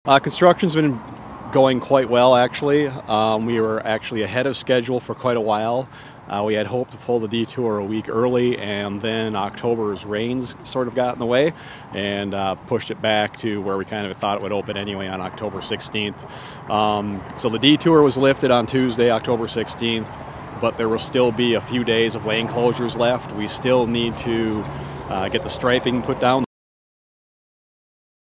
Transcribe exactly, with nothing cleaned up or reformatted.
Uh, construction's been going quite well, actually. Um, we were actually ahead of schedule for quite a while. Uh, we had hoped to pull the detour a week early, and then October's rains sort of got in the way and uh, pushed it back to where we kind of thought it would open anyway on October sixteenth. Um, so the detour was lifted on Tuesday, October sixteenth, but there will still be a few days of lane closures left. We still need to uh, get the striping put down.